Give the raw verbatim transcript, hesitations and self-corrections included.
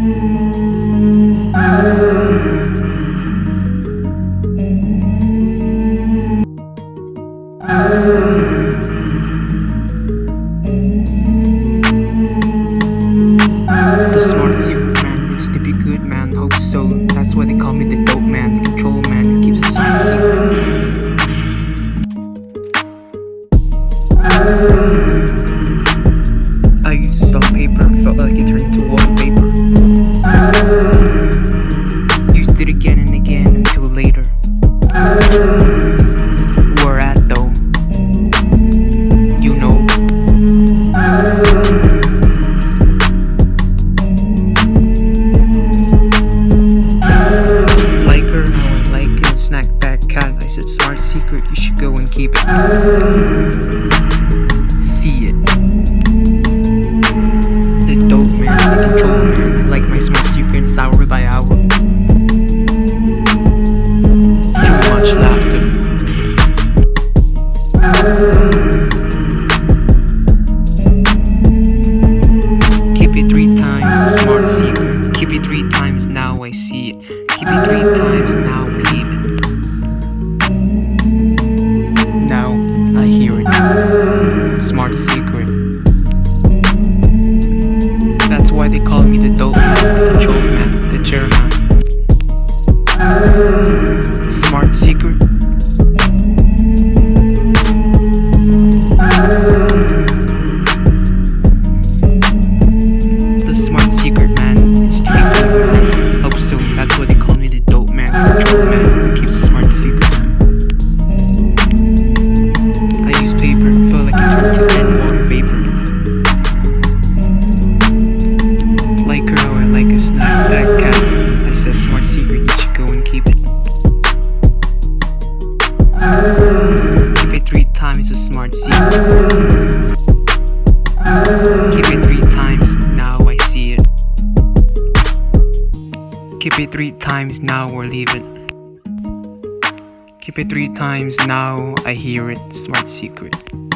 The smart secret man wants to be good, man, hope so. That's why they call me the dope man, the control man who keeps a smart secret. I used to sell paper, felt like it turned into wallpaper. Used it again and again until later. Where at though? You know. Like her, how I like it. Snack back cat. I said smart secret, you should go and keep it. See it. The dope man, the control man. I like my smart secrets hour by hour. Too much laughter. Keep it three times, a smart secret. Keep it three times, now I see it. Keep it three times, now believe it. Now I hear it. Smart secret. That's why they call me the dope man, the control man, the chairman. Smart secret. The smart secret man is tweaking. Hope so. That's why they call me the dope man, the control man who keeps a smart secret. I use paper, felt like it turned to thin water vapor. Like her, how I like a snack back cat. I said smart secret, you should go and keep it. Keep it three times, a smart secret. Keep it three times, now I see it. Keep it three times, now we're leaving. Keep it three times, now I hear it. Smart secret.